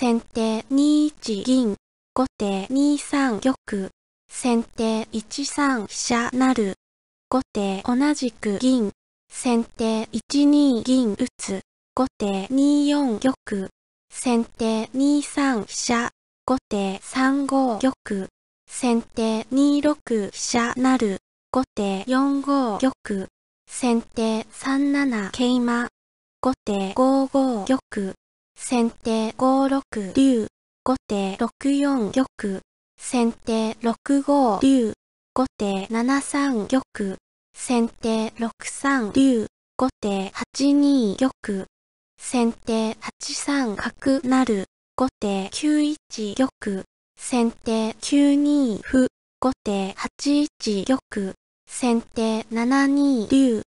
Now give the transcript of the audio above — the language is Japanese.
先手2一銀、後手2三玉、先手1三飛車成、後手同じく銀、先手1二銀打つ、後手2四玉、先手2三飛車、後手3五玉、先手2六飛車成、後手4五玉、先手3七桂馬、後手5五玉、先手5六竜、後手6四玉、先手6五竜、後手7三玉、先手6三竜、後手8二玉、先手8三角成、後手9一玉、先手9二歩、後手8一玉、先手7二竜、